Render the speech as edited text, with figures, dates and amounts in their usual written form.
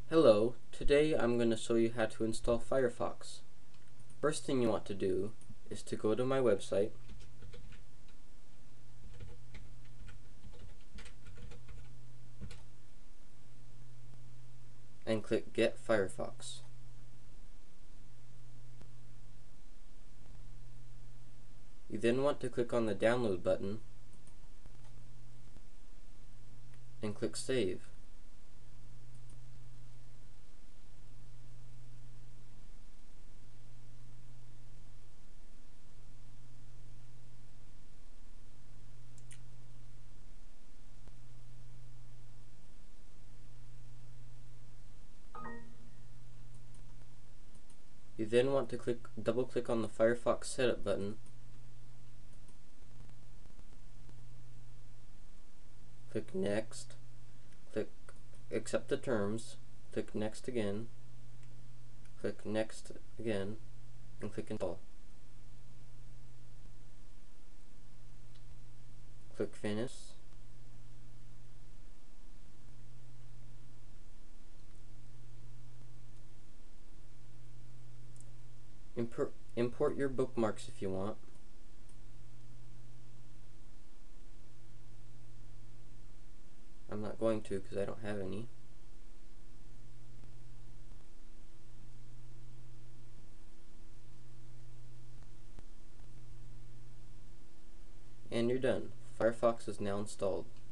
Hello, today I'm going to show you how to install Firefox. First thing you want to do is to go to my website and click Get Firefox. You then want to click on the download button and click Save. You then want to double click on the Firefox Setup button, click Next, click Accept the Terms, click Next again, click Next again, and click Install. Click Finish. Import your bookmarks if you want. I'm not going to because I don't have any. And you're done. Firefox is now installed.